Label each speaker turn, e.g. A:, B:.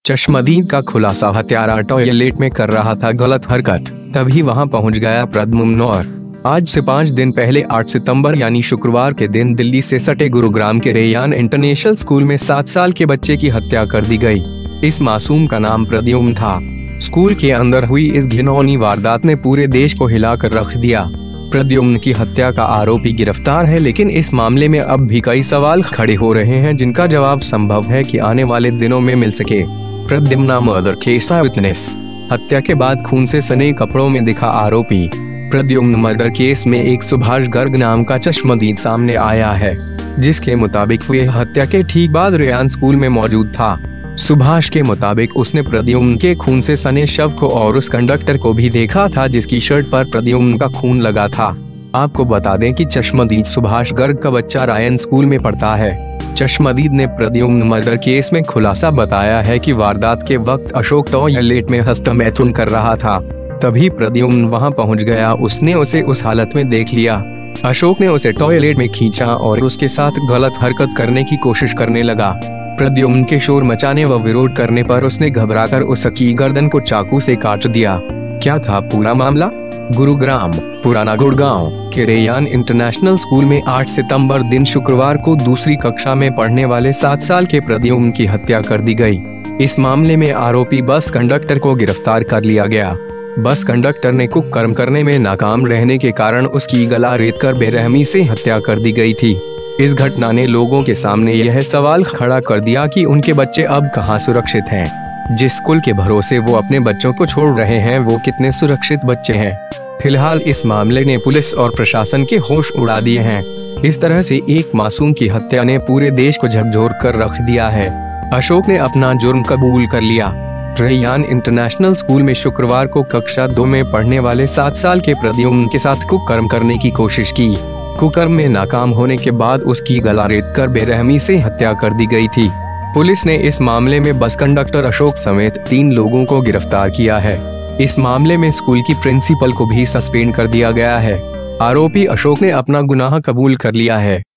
A: चश्मदीद का खुलासा, हत्यारा टॉयलेट में कर रहा था गलत हरकत, तभी वहां पहुंच गया प्रद्युम्न। और आज से 5 दिन पहले 8 सितंबर यानी शुक्रवार के दिन दिल्ली से सटे गुरुग्राम के रेयान इंटरनेशनल स्कूल में 7 साल के बच्चे की हत्या कर दी गई। इस मासूम का नाम प्रद्युम्न था। स्कूल के अंदर हुई इस घिनौनी वारदात ने पूरे देश को हिलाकर रख दिया। प्रद्युम्न की हत्या का आरोपी गिरफ्तार है, लेकिन इस मामले में अब भी कई सवाल खड़े हो रहे हैं जिनका जवाब संभव है कि आने वाले दिनों में मिल सके। प्रद्युम्न मर्डर केस विटनेस, हत्या के बाद खून से सने कपड़ों में दिखा आरोपी। प्रद्युम्न मर्डर केस में एक सुभाष गर्ग नाम का चश्मदीद सामने आया है, जिसके मुताबिक वह हत्या के ठीक बाद रेयान स्कूल में मौजूद था। सुभाष के मुताबिक उसने प्रद्युम्न के खून से सने शव को और उस कंडक्टर को भी देखा था जिसकी शर्ट पर प्रद्युम्न का खून लगा था। आपको बता दें कि चश्मदीद सुभाष गर्ग का बच्चा रेयान स्कूल में पढ़ता है। चश्मदीद ने प्रद्युम्न मर्डर केस में खुलासा बताया है कि वारदात के वक्त अशोक टॉयलेट में हस्तमैथुन कर रहा था, तभी प्रद्युम्न वहां पहुंच गया। उसने उसे उस हालत में देख लिया। अशोक ने उसे टॉयलेट में खींचा और उसके साथ गलत हरकत करने की कोशिश करने लगा। प्रद्युम्न के शोर मचाने व विरोध करने पर उसने घबराकर उसकी गर्दन को चाकू से काट दिया। क्या था पूरा मामला? गुरुग्राम पुराना गुड़गांव के रेयान इंटरनेशनल स्कूल में 8 सितंबर दिन शुक्रवार को दूसरी कक्षा में पढ़ने वाले 7 साल के प्रद्युम्न की हत्या कर दी गई। इस मामले में आरोपी बस कंडक्टर को गिरफ्तार कर लिया गया। बस कंडक्टर ने कुकर्म करने में नाकाम रहने के कारण उसकी गला रेतकर बेरहमी से हत्या कर दी गई थी। इस घटना ने लोगों के सामने यह सवाल खड़ा कर दिया कि उनके बच्चे अब कहां सुरक्षित हैं। जिस स्कूल के भरोसे वो अपने बच्चों को छोड़ रहे हैं वो कितने सुरक्षित बच्चे हैं। फिलहाल इस मामले ने पुलिस और प्रशासन के होश उड़ा दिए हैं। इस तरह से एक मासूम की हत्या ने पूरे देश को झकझोर कर रख दिया है। अशोक ने अपना जुर्म कबूल कर लिया। रेयान इंटरनेशनल स्कूल में शुक्रवार को कक्षा 2 में पढ़ने वाले 7 साल के प्रद्युम्न के साथ कुकर्म करने की कोशिश की। कुकर्म में नाकाम होने के बाद उसकी गला रेतकर बेरहमी से हत्या कर दी गई थी। पुलिस ने इस मामले में बस कंडक्टर अशोक समेत 3 लोगों को गिरफ्तार किया है। इस मामले में स्कूल की प्रिंसिपल को भी सस्पेंड कर दिया गया है। आरोपी अशोक ने अपना गुनाह कबूल कर लिया है।